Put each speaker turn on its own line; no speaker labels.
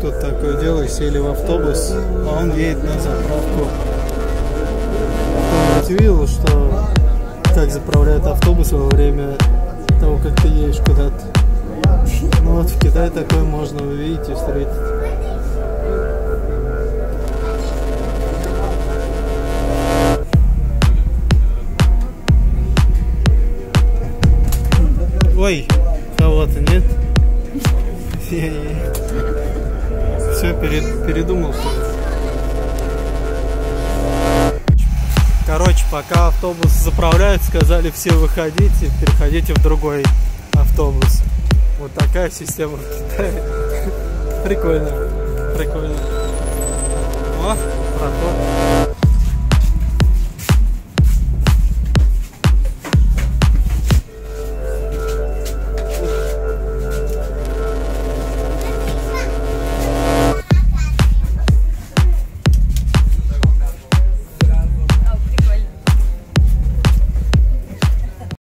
тут такое дело, сели в автобус, а он едет на заправку. Потом удивило, что как заправляют автобус во время того, как ты едешь куда-то. Ну вот в Китае такое можно, вы видите, встретить. Ой, кого-то нет? Все, передумал. Короче, пока автобус заправляют, сказали все выходите, переходите в другой автобус. Вот такая система в Китае. Прикольно, прикольно. О, проход.